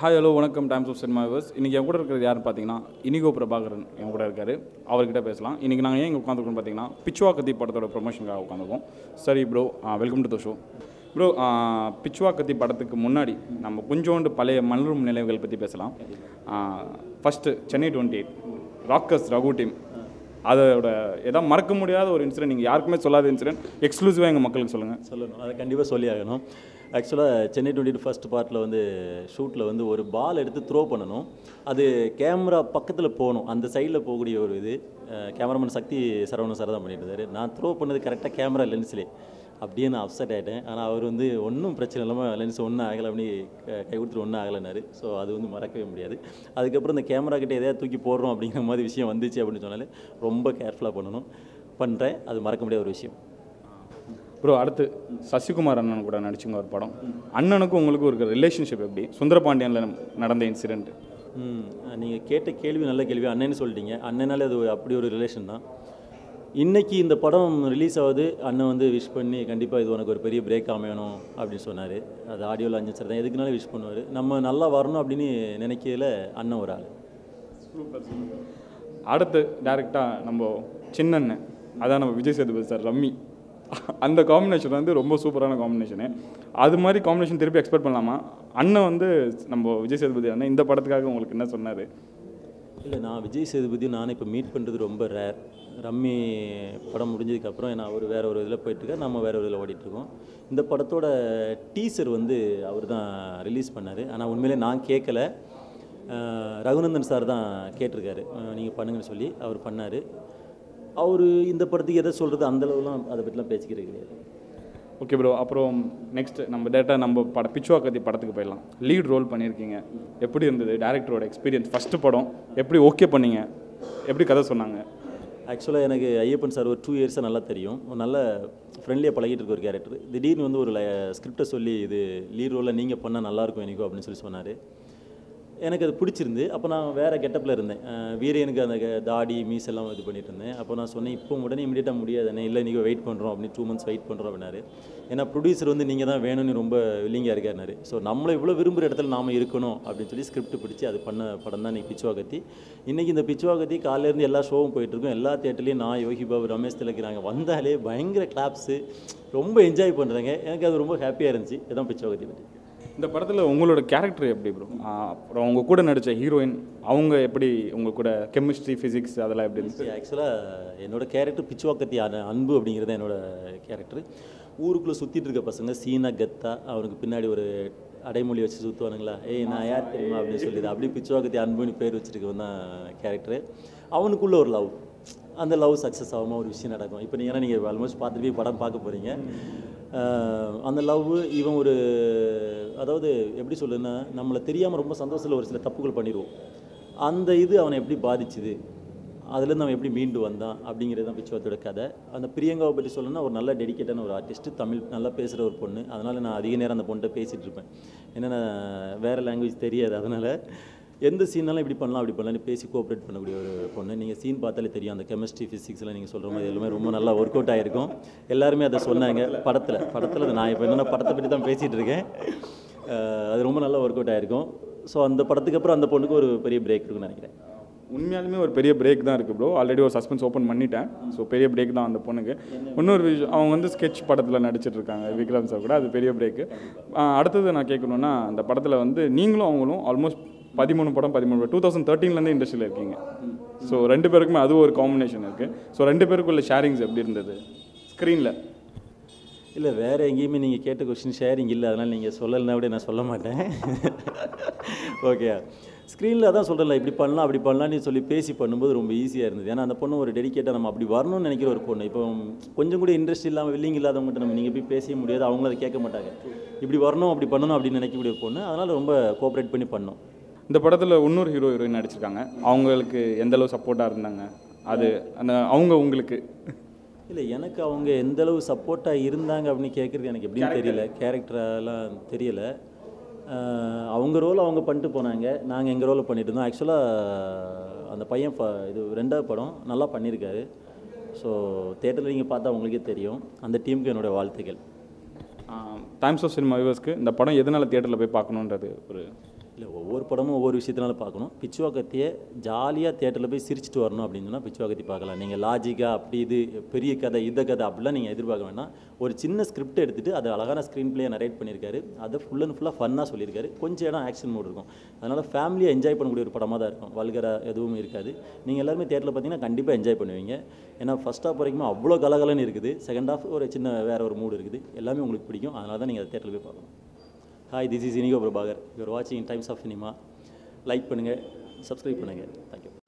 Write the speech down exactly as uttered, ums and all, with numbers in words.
Hi hello வணக்கம் Times of Cinema viewers. இன்றைக்கி என் கூட இருக்கிறது யாருன்னு பார்த்தீங்கன்னா இனிகோ பிரபாகரன் என் கூட இருக்கார். அவர்கிட்ட பேசலாம். இன்றைக்கி நாங்கள் ஏன் இங்கே உட்காந்துருக்கோம்னு பார்த்தீங்கன்னா பிச்சுவா கத்தி படத்தோட ப்ரொமோஷனுக்காக உட்காந்துருக்கோம். சரி bro, welcome to the show. Bro, Pichuva Kaththi படத்துக்கு முன்னாடி நம்ம கொஞ்சோண்டு பழைய மலரும் நினைவுகள் பற்றி பேசலாம். First Chennai twenty eight rockers Raghu team, அதோட எதாவது மறக்க முடியாத ஒரு இன்சிடென்ட், நீங்கள் யாருக்குமே சொல்லாத இன்சிடென்ட் எக்ஸ்க்ளூசிவாக எங்கள் மக்களுக்கு சொல்லுங்கள். சொல்லணும், அதை கண்டிப்பாக சொல்லி ஆகணும். ஆக்சுவலாக சென்னை டுவெண்ட்டி ஃபஸ்ட் பார்ட்டில் வந்து ஷூட்டில் வந்து ஒரு பால் எடுத்து த்ரோ பண்ணணும். அது கேமரா பக்கத்தில் போகணும், அந்த சைடில் போகக்கூடிய ஒரு இது. கேமராமேன் சக்தி சரவணன் சார் தான் பண்ணிட்டு இருந்தார். நான் த்ரோ பண்ணது கரெக்டாக கேமரா லென்ஸ்லேயே. அப்படியே நான் அப்செட் ஆகிட்டேன். ஆனால் அவர் வந்து ஒன்றும் பிரச்சனை இல்லாமல் லென்ஸ் ஒன்றும் ஆகலை, அப்படி கை கொடுத்துட்டு ஒன்றும் ஆகலைனாரு. ஸோ அது வந்து மறக்கவே முடியாது. அதுக்கப்புறம் இந்த கேமரா கிட்டே எதாவது தூக்கி போடுறோம் அப்படிங்கிற மாதிரி விஷயம் வந்துச்சு அப்படின்னு சொன்னாலே ரொம்ப கேர்ஃபுல்லாக பண்ணணும். பண்ணுறேன், அது மறக்க முடியாத ஒரு விஷயம். ப்ரோ, அடுத்து சசிகுமார் அண்ணன் கூட நடிச்சுங்க ஒரு படம். அண்ணனுக்கும் உங்களுக்கு ஒரு ரிலேஷன்ஷிப் எப்படி? சுந்தரபாண்டியனில் நடந்த இன்சிடென்ட். ம் நீங்கள் கேட்ட கேள்வி நல்ல கேள்வி. அண்ணன்னு சொல்லிட்டீங்க. அண்ணனாலே அது அப்படி ஒரு ரிலேஷன் தான். இன்றைக்கி இந்த படம் ரிலீஸ் ஆகுது, அண்ணன் வந்து விஷ் பண்ணி கண்டிப்பாக இது உனக்கு ஒரு பெரிய பிரேக் அமையணும் அப்படின்னு சொன்னார். அது ஆடியோவில் அஞ்சு சார் தான், எதுக்குனாலும் விஷ் பண்ணுவார். நம்ம நல்லா வரணும் அப்படின்னு நினைக்கிறதுல அண்ணன் ஒரு ஆள். அடுத்து டேரெக்டாக நம்ம சின்னண்ணன், அதான் நம்ம விஜய் சேதுபதி சார், ரம்மி. அந்த காம்பினேஷன் வந்து ரொம்ப சூப்பரான காம்பினேஷனு. அது மாதிரி காம்பினேஷன் திருப்பி எக்ஸ்பெக்ட் பண்ணலாமா? அண்ணன் வந்து நம்ம விஜய் சேதுபதி அண்ணன் இந்த படத்துக்காக உங்களுக்கு என்ன சொன்னார்? இல்லை, நான் விஜய் சேதுபதி நானும் இப்போ மீட் பண்ணுறது ரொம்ப ரேர். ரம்மி படம் முடிஞ்சதுக்கப்புறம் ஏன்னா அவர் வேறு ஒரு இதில் போயிட்டுருக்கார், நம்ம வேறு ஒரு இதில் ஓடிட்டுருக்கோம். இந்த படத்தோட டீசர் வந்து அவர் தான் ரிலீஸ் பண்ணார். ஆனால் உண்மையிலே நான் கேட்கல, ரகுநந்தன் சார் தான் கேட்டிருக்காரு, நீங்கள் பண்ணுங்கன்னு சொல்லி அவர் பண்ணார். அவர் இந்த படத்துக்கு எதை சொல்கிறது அந்தளவுலாம் அதை பற்றிலாம் பேசிக்கிறது கிடையாது. ஓகே ப்ரோ, அப்புறம் நெக்ஸ்ட் நம்ம டேட்டா நம்ம பட பிச்சுவா கத்தி படத்துக்கு போயிடலாம். லீட் ரோல் பண்ணியிருக்கீங்க, எப்படி இருந்தது? டேரக்டரோட எக்ஸ்பீரியன்ஸ், ஃபஸ்ட்டு படம் எப்படி ஓகே பண்ணீங்க? எப்படி கதை சொன்னாங்க? ஆக்சுவலாக எனக்கு ஐயப்பன் சார் ஒரு டூ இயர்ஸாக நல்லா தெரியும். ஒரு நல்ல ஃப்ரெண்ட்லியாக பழகிட்டு இருக்க ஒரு கேரக்டர். திடீர்னு வந்து ஒரு ஸ்கிரிப்டை சொல்லி இது லீட் ரோலில் நீங்கள் பண்ணால் நல்லாயிருக்கும் எனக்கும் அப்படின்னு சொல்லி சொன்னார். எனக்கு அது பிடிச்சிருந்து. அப்போ நான் வேறு கெட்டப்பில் இருந்தேன். வீரனுக்கு அந்த தாடி மீஸ் எல்லாம் இது பண்ணிட்டு இருந்தேன். அப்போ நான் சொன்னேன், இப்போ உடனே இமீடியட்டாக முடியாதுண்ணே, இல்லை நீங்கள் வெயிட் பண்ணுறோம் அப்படின்னு, டூ மந்த்ஸ் வெயிட் பண்ணுறோம் அப்படின்னாரு. ஏன்னா ப்ரொடியூசர் வந்து நீங்கள் தான் வேணும்னு ரொம்ப வில்லிங்காக இருக்காருனாரு. ஸோ நம்மளை இவ்வளோ விரும்புகிற இடத்துல நாம் இருக்கணும் அப்படின்னு சொல்லி ஸ்கிரிப்ட் பிடிச்சி அது பண்ண படம் தான் இன்றைக்கி பிச்சுவா கத்தி. இன்றைக்கி இந்த பிச்சுவா கத்தி காலையிலேருந்து எல்லா ஷோவும் போயிட்டுருக்கோம். எல்லா தேட்டர்லேயும் நான், யோகி பாபு, ரமேஷ் திலக்கிறாங்க வந்தாலே பயங்கர கிளாப்ஸு, ரொம்ப என்ஜாய் பண்ணுறாங்க. எனக்கு அது ரொம்ப ஹாப்பியாக இருந்துச்சு. இதுதான் பிச்சுவா கத்தி பற்றி. இந்த படத்தில் உங்களோட கேரக்டர் எப்படி ப்ரோ? அப்புறம் உங்கள் கூட நடித்த ஹீரோயின் அவங்க எப்படி, உங்கள் கூட கெமிஸ்ட்ரி, ஃபிசிக்ஸ் அதெல்லாம் எப்படி இருந்துச்சு? ஆக்சுவலாக என்னோடய கேரக்டர் பிச்சுவா கத்தி அன்பு அப்படிங்கிறது என்னோடய கேரக்டர். ஊருக்குள்ளே சுற்றிட்டு இருக்க பசங்க சீனா கத்தா அவனுக்கு பின்னாடி ஒரு அடைமொழி வச்சு சுற்றுவானுங்களா, ஏய் நான் யார் தெரியுமா அப்படின்னு சொல்லிது. அப்படி பிச்சுவா கத்தி அன்புன்னு பேர் வச்சுருக்கவன் தான் கேரக்டரு. அவனுக்குள்ளே ஒரு லவ், அந்த லவ் சக்ஸஸ் ஆகாமல் ஒரு விஷயம் நடக்கும். இப்போ நீங்கள் ஏன்னா நீங்கள் ஆல்மோஸ்ட் பார்த்துட்டு போய் படம் பார்க்க போகிறீங்க. அந்த லவ் இவன் ஒரு, அதாவது எப்படி சொல்லுன்னா, நம்மளை தெரியாமல் ரொம்ப சந்தோஷத்தில் ஒரு சில தப்புகள் பண்ணிடுவோம். அந்த இது அவனை எப்படி பாதிச்சுது, அதுலேருந்து அவன் எப்படி மீண்டு வந்தான் அப்படிங்கிறது தான் பிச்சுவாத்தோட கதை. அந்த பிரியங்காவை பற்றி சொல்லணும்னா ஒரு நல்ல டெடிக்கேட்டான ஒரு ஆர்டிஸ்ட்டு, தமிழ் நல்லா பேசுகிற ஒரு பொண்ணு. அதனால் நான் அதிக நேரம் அந்த பொண்ணுகிட்ட பேசிகிட்டு இருப்பேன். ஏன்னா வேறு லாங்குவேஜ் தெரியாது, அதனால் எந்த சீனாலும் இப்படி பண்ணலாம் அப்படி பண்ணலாம்னு பேசி கோஆப்ரேட் பண்ணக்கூடிய ஒரு பொண்ணு. நீங்கள் சீன் பார்த்தாலே தெரியும், அந்த கெமிஸ்ட்ரி, ஃபிசிக்ஸ்லாம் நீங்கள் சொல்கிற மாதிரி எல்லாமே ரொம்ப நல்லா ஒர்க் அவுட் ஆகிருக்கும். எல்லாருமே அதை சொன்னாங்க படத்தில். படத்தில் நான் இப்போ என்னென்ன படத்தை பற்றி தான் பேசிகிட்டு இருக்கேன். அது ரொம்ப நல்லா ஒர்க் அவுட் ஆகிருக்கும். ஸோ அந்த படத்துக்கு அப்புறம் அந்த பொண்ணுக்கு ஒரு பெரிய பிரேக் இருக்குன்னு நினைக்கிறேன். உண்மையாலுமே ஒரு பெரிய பிரேக் தான் இருக்குது ப்ரோ. ஆல்ரெடி ஒரு சஸ்பென்ஸ் ஓப்பன் பண்ணிட்டேன். ஸோ பெரிய பிரேக் தான் அந்த பொண்ணுக்கு. இன்னொரு விஷயம், அவங்க வந்து ஸ்கெட்ச் படத்தில் நடிச்சிட்டு இருக்காங்க விக்ரம் சார் கூட, அது பெரிய பிரேக்கு. அடுத்தது நான் கேட்கணுன்னா, அந்த படத்தில் வந்து நீங்களும் அவங்களும் ஆல்மோஸ்ட் பதிமூணு படம் பதிமூணு டூ தௌசண்ட் தேர்ட்டீன்லேருந்து இண்டஸ்ட்ரியில் இருக்கீங்க. ஸோ ரெண்டு பேருக்குமே அது ஒரு காம்பினேஷன் இருக்குது. ஸோ ரெண்டு பேருக்குள்ள ஷேரிங்ஸ் எப்படி இருந்தது ஸ்க்ரீனில்? இல்லை, வேறு எங்கேயுமே நீங்கள் கேட்ட கொஸ்டின் ஷேரிங் இல்லை, அதனால் நீங்கள் சொல்லலைன்னா விட நான் சொல்ல மாட்டேன். ஓகே, ஸ்க்ரீனில் அதான் சொல்கிறேன்ல, இப்படி பண்ணலாம் அப்படி பண்ணலான்னு சொல்லி பேசி பண்ணும்போது ரொம்ப ஈஸியாக இருந்தது. ஏன்னா அந்த பொண்ணு ஒரு டெடிக்கேட்டாக நம்ம அப்படி வரணும்னு நினைக்கிற ஒரு பொண்ணு. இப்போ கொஞ்சம் கூட இன்ட்ரெஸ்ட் இல்லாமல் வில்லிங் இல்லாதவங்ககிட்ட நம்ம நீங்கள் போய் பேச முடியாது, அவங்களும் அதை கேட்க மாட்டாங்க. இப்படி வரணும் அப்படி பண்ணணும் அப்படின்னு நினைக்கக்கூடிய பொண்ணு. அதனால் ரொம்ப கோஆப்ரேட் பண்ணி பண்ணோம். இந்த படத்தில் இன்னொரு ஹீரோ ஹீரோயின் நடிச்சிருக்காங்க. அவங்களுக்கு எந்தளவு சப்போர்ட்டாக இருந்தாங்க? அது அந்த அவங்க உங்களுக்கு இல்லை, எனக்கு அவங்க எந்தளவு சப்போர்ட்டாக இருந்தாங்க அப்படின்னு கேட்குறது எனக்கு எப்படின்னு தெரியல. கேரக்டரெல்லாம் தெரியலை. அவங்க ரோல் அவங்க பண்ணிட்டு போனாங்க, நாங்கள் எங்கள் ரோலை பண்ணிட்டு இருந்தோம். ஆக்சுவலாக அந்த பையன் ப இது ரெண்டாவது படம் நல்லா பண்ணியிருக்காரு. ஸோ தேட்டரில் நீங்கள் பார்த்தா உங்களுக்கே தெரியும். அந்த டீமுக்கு என்னோடய வாழ்த்துக்கள். டைம்ஸ் ஆஃப் சினிமா வியூவர்ஸ்க்கு இந்த படம் எதனால் தியேட்டரில் போய் பார்க்கணுன்றது ஒரு இல்லை ஒவ்வொரு படமும் ஒவ்வொரு விஷயத்தினால பார்க்கணும். பிச்சுவா கத்தியை ஜாலியாக தேட்டரில் போய் சிரிச்சிட்டு வரணும் அப்படின்னு சொன்னால் பிச்சுவா கத்தி பார்க்கலாம். நீங்கள் லாஜிக்காக அப்படி இது பெரிய கதை இந்த கதை அப்படிலாம் நீங்கள் எதிர்பார்க்க வேண்டாம். ஒரு சின்ன ஸ்கிரிப்ட் எடுத்துகிட்டு அதை அழகான ஸ்க்ரீன் பிளேயை நரேட் பண்ணியிருக்காரு. அதை ஃபுல் அண்ட் ஃபுல்லாக ஃபன்னாக சொல்லியிருக்காரு. கொஞ்சம் இடம் ஆக்ஷன் மோட் இருக்கும். அதனால் ஃபேமிலியாக என்ஜாய் பண்ணக்கூடிய ஒரு படமாக தான் இருக்கும். வல்கராக எதுவும் இருக்காது. நீங்கள் எல்லாருமே தேட்டரில் பார்த்தீங்கன்னா கண்டிப்பாக என்ஜாய் பண்ணுவீங்க. ஏன்னா ஃபஸ்ட் ஹாஃப் வரைக்கும் அவ்வளோ கலகலன்னு இருக்குது. செகண்ட் ஹாஃப் ஒரு சின்ன வேறு ஒரு மூடு இருக்குது. எல்லாமே உங்களுக்கு பிடிக்கும். அதனால தான் நீங்கள் அதை தேட்டரில் போய் பார்க்கணும். Hi, this is Inigo Prabhakar. You're வாட்சிங் டைம்ஸ் ஆஃப் சினிமா. லைக் பண்ணுங்கள், சப்ஸ்கிரைப் பண்ணுங்கள். தேங்க்யூ.